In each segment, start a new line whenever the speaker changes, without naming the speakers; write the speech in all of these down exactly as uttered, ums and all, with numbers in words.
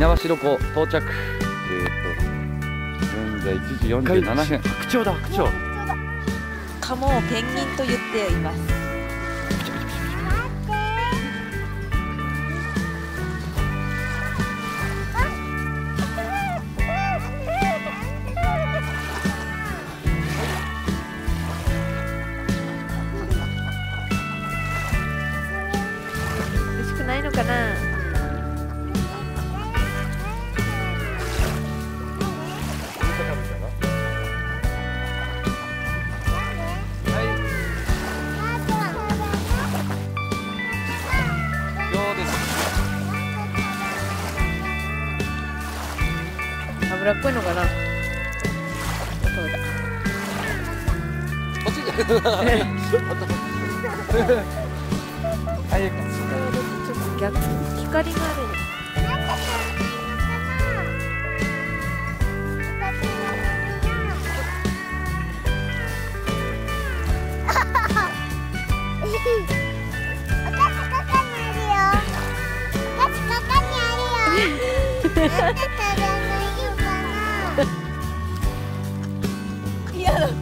猪苗代湖到着。えっと現在いちじよんじゅうななふん。白鳥だ、白鳥。
カモをペンギンと言っています。美味しくないのかな。脂っこいのかな。そうだ。
欲しいじゃない。あ、いいか。
ちょっと逆に光がある。嫌だって。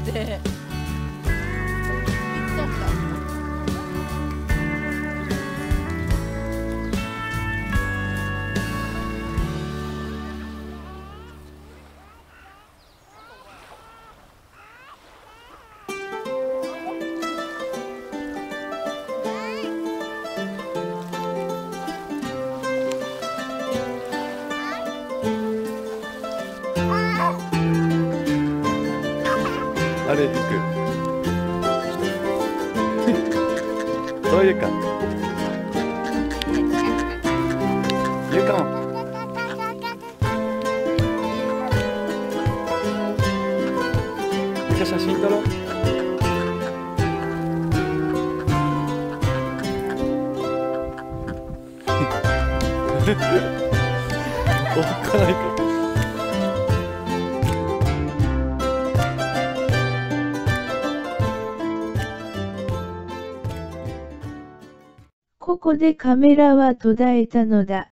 あれ行く。そういうか。言うかも。じゃあ写真撮ろう。おっかないか。
ここでカメラは途絶えたのだ。